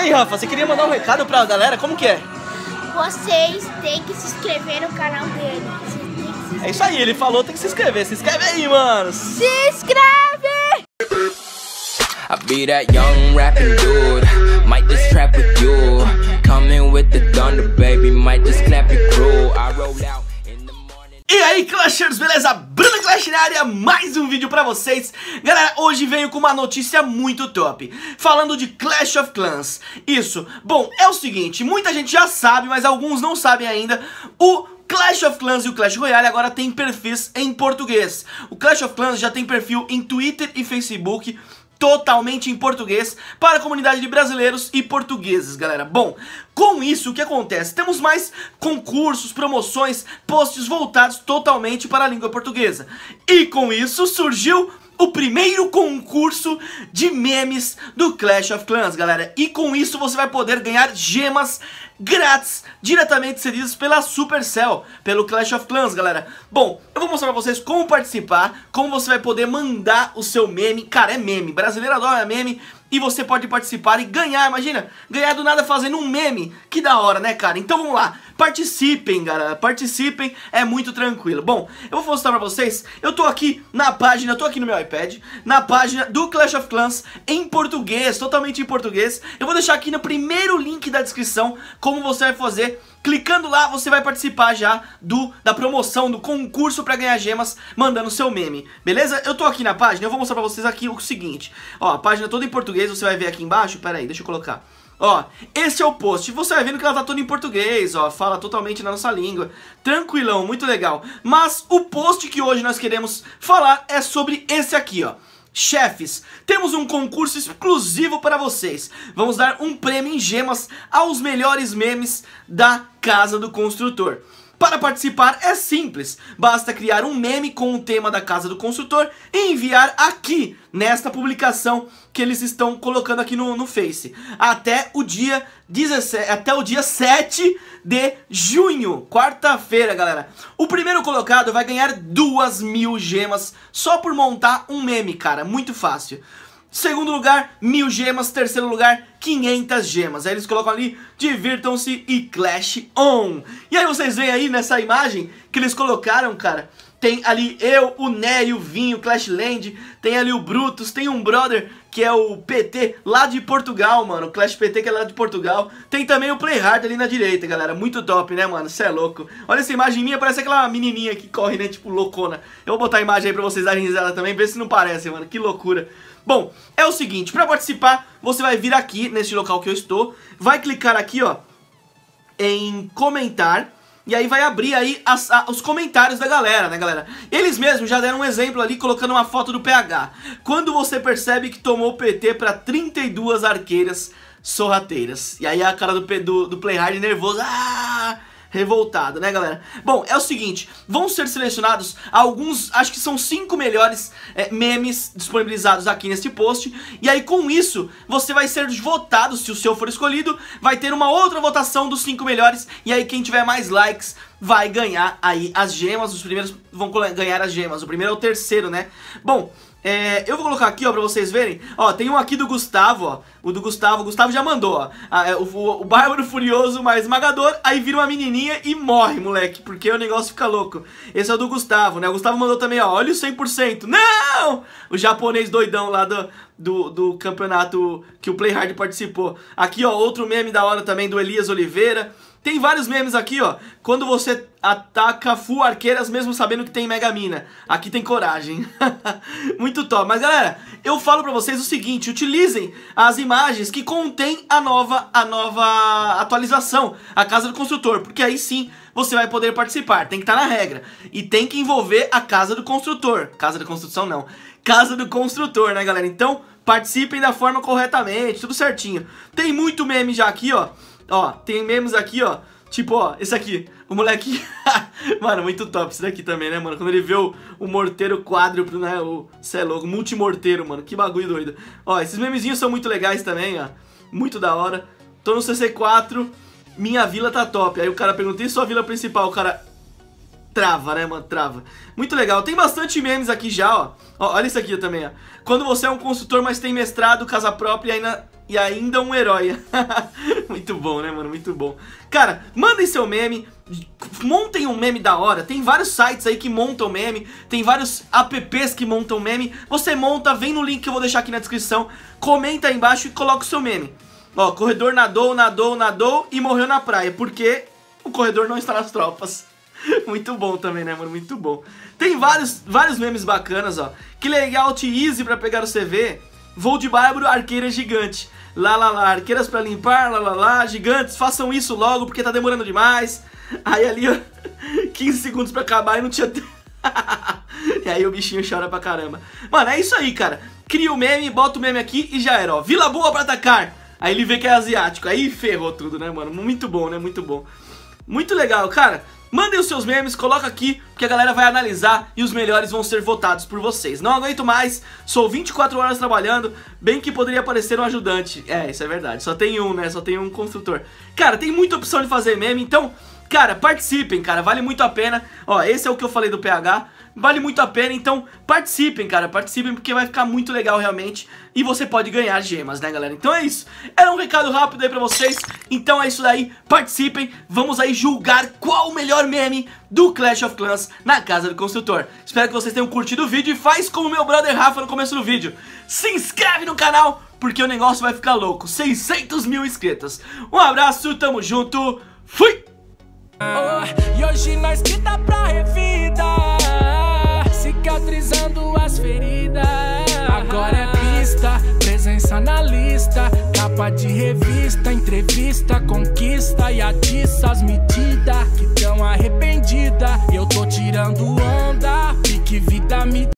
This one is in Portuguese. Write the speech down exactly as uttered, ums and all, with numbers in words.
aí, Rafa, você queria mandar um recado pra galera? Como que é? Vocês têm que se inscrever no canal dele. Vocês têm que se inscrever. É isso aí, ele falou, tem que se inscrever. Se inscreve aí, mano. Se inscreve! I be that young rapping dude, might just trap with you. Coming with the thunder, baby, might just clap your crew. I roll out in the morning. E aí, Clashers, beleza? Bruno Clash na área, mais um vídeo pra vocês. Galera, hoje venho com uma notícia muito top, falando de Clash of Clans. Isso, bom, é o seguinte, muita gente já sabe, mas alguns não sabem ainda. O Clash of Clans e o Clash Royale agora tem perfis em português. O Clash of Clans já tem perfil em Twitter e Facebook, totalmente em português, para a comunidade de brasileiros e portugueses, galera. Bom, com isso, o que acontece? Temos mais concursos, promoções, posts voltados totalmente para a língua portuguesa. E com isso surgiu o primeiro concurso de memes do Clash of Clans, galera. E com isso você vai poder ganhar gemas grátis, diretamente cedidas pela Supercell, pelo Clash of Clans, galera. Bom, eu vou mostrar pra vocês como participar, como você vai poder mandar o seu meme. Cara, é meme, brasileiro adora meme. E você pode participar e ganhar, imagina, ganhar do nada fazendo um meme. Que da hora, né, cara? Então vamos lá, participem, galera, participem, é muito tranquilo. Bom, eu vou mostrar pra vocês, eu tô aqui na página, eu tô aqui no meu iPad, na página do Clash of Clans, em português, totalmente em português. Eu vou deixar aqui no primeiro link da descrição como você vai fazer. Clicando lá, você vai participar já do, da promoção, do concurso pra ganhar gemas, mandando seu meme, beleza? Eu tô aqui na página, eu vou mostrar pra vocês aqui o seguinte. Ó, a página toda em português, você vai ver aqui embaixo, pera aí, deixa eu colocar. Ó, esse é o post, você vai vendo que ela tá toda em português, ó, fala totalmente na nossa língua. Tranquilão, muito legal. Mas o post que hoje nós queremos falar é sobre esse aqui, ó. Chefes, temos um concurso exclusivo para vocês. Vamos dar um prêmio em gemas aos melhores memes da Casa do Construtor. Para participar é simples, basta criar um meme com o tema da Casa do Construtor e enviar aqui, nesta publicação que eles estão colocando aqui no, no Face, até o dia dezessete, até o dia sete de junho, quarta-feira, galera. O primeiro colocado vai ganhar duas mil gemas só por montar um meme, cara, muito fácil. Segundo lugar, mil gemas. Terceiro lugar, quinhentas gemas. Aí eles colocam ali, divirtam-se e Clash On. E aí vocês veem aí nessa imagem que eles colocaram, cara. Tem ali eu, o Né e o Vinho, Clashland. Tem ali o Brutus, tem um brother que é o P T lá de Portugal, mano. O Clash P T que é lá de Portugal. Tem também o Playhard ali na direita, galera. Muito top, né, mano? Cê é louco. Olha essa imagem minha, parece aquela menininha que corre, né, tipo loucona. Eu vou botar a imagem aí pra vocês darem risada também, ver se não parece, mano. Que loucura. Bom, é o seguinte, pra participar, você vai vir aqui, nesse local que eu estou, vai clicar aqui, ó, em comentar, e aí vai abrir aí as, a, os comentários da galera, né, galera? Eles mesmos já deram um exemplo ali, colocando uma foto do P H. Quando você percebe que tomou P T pra trinta e duas arqueiras sorrateiras. E aí a cara do, do, do Playhard nervoso, ah... revoltado, né, galera? Bom, é o seguinte, vão ser selecionados alguns, acho que são cinco melhores é, memes disponibilizados aqui neste post. E aí com isso, você vai ser votado, se o seu for escolhido, vai ter uma outra votação dos cinco melhores. E aí quem tiver mais likes vai ganhar aí as gemas, os primeiros vão ganhar as gemas, o primeiro é o terceiro, né? Bom... É, eu vou colocar aqui, ó, pra vocês verem. Ó, tem um aqui do Gustavo, ó. O do Gustavo, o Gustavo já mandou, ó. A, o, o, o Bárbaro Furioso mais esmagador. Aí vira uma menininha e morre, moleque, porque o negócio fica louco. Esse é o do Gustavo, né? O Gustavo mandou também, ó. Olha o cem por cento. Não! O japonês doidão lá do, do, do campeonato que o Playhard participou. Aqui, ó, outro meme da hora também do Elias Oliveira. Tem vários memes aqui, ó. Quando você ataca full arqueiras mesmo sabendo que tem Mega Mina. Aqui tem coragem. Muito top. Mas, galera, eu falo pra vocês o seguinte. Utilizem as imagens que contém a nova, a nova atualização. A Casa do Construtor. Porque aí sim você vai poder participar. Tem que estar na regra. E tem que envolver a Casa do Construtor. Casa da Construção não. Casa do Construtor, né, galera? Então, participem da forma corretamente. Tudo certinho. Tem muito meme já aqui, ó. Ó, tem memes aqui, ó. Tipo, ó, esse aqui. O moleque... Mano, muito top esse daqui também, né, mano? Quando ele vê o, o morteiro quádruplo, né? O... Cê é louco, multimorteiro, mano. Que bagulho doido. Ó, esses memezinhos são muito legais também, ó. Muito da hora. Tô no C C quatro. Minha vila tá top. Aí o cara pergunta, e sua vila principal? O cara... Trava, né, mano? Trava. Muito legal. Tem bastante memes aqui já, ó. Ó, olha isso aqui também, ó. Quando você é um construtor, mas tem mestrado, casa própria e ainda e ainda um herói. Muito bom, né, mano? Muito bom. Cara, mandem seu meme, montem um meme da hora. Tem vários sites aí que montam meme, tem vários apps que montam meme. Você monta, vem no link que eu vou deixar aqui na descrição, comenta aí embaixo e coloca o seu meme. Ó, corredor nadou, nadou, nadou e morreu na praia, porque o corredor não está nas tropas. Muito bom também, né, mano? Muito bom. Tem vários, vários memes bacanas, ó. Que legal, easy pra pegar o C V. Voo de bárbaro, arqueira gigante. Lá, lá, lá, arqueiras pra limpar, lá, lá, lá. Gigantes, façam isso logo, porque tá demorando demais. Aí ali, ó, quinze segundos pra acabar e não tinha... E aí o bichinho chora pra caramba. Mano, é isso aí, cara. Cria o meme, bota o meme aqui e já era, ó. Vila Boa pra atacar. Aí ele vê que é asiático. Aí ferrou tudo, né, mano? Muito bom, né? Muito bom. Muito legal, cara. Mandem os seus memes, coloca aqui, porque a galera vai analisar e os melhores vão ser votados por vocês. Não aguento mais, sou vinte e quatro horas trabalhando, bem que poderia aparecer um ajudante. É, isso é verdade, só tem um, né, só tem um construtor. Cara, tem muita opção de fazer meme, então, cara, participem, cara, vale muito a pena. Ó, esse é o que eu falei do P H, vale muito a pena, então participem, cara, participem, porque vai ficar muito legal realmente. E você pode ganhar gemas, né, galera? Então é isso, era um recado rápido aí pra vocês. Então é isso daí, participem. Vamos aí julgar qual o melhor meme do Clash of Clans na casa do construtor. Espero que vocês tenham curtido o vídeo. E faz como meu brother Rafa no começo do vídeo, se inscreve no canal, porque o negócio vai ficar louco. seiscentos mil inscritos. Um abraço, tamo junto, fui! Oh, e hoje nós que dá pra revida, cicatrizando as feridas. Agora é pista, presença na lista, capa de revista, entrevista, conquista e atiça as medidas que tão arrependida. Eu tô tirando onda, pique vida me